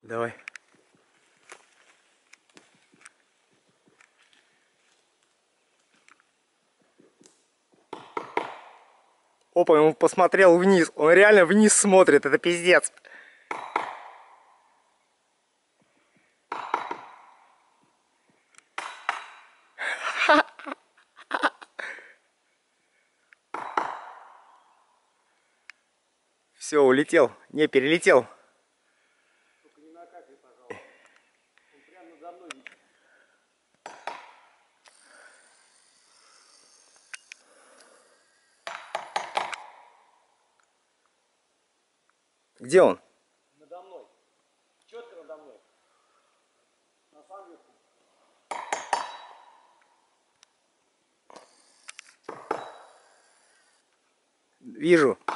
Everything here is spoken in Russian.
Давай. Опа, он посмотрел вниз. Он реально вниз смотрит. Это пиздец. Все, улетел. Не, перелетел. Только не накакай, пожалуйста. Он прямо надо мной висит. Где он? Надо мной. Четко надо мной. На самом верху. Вижу.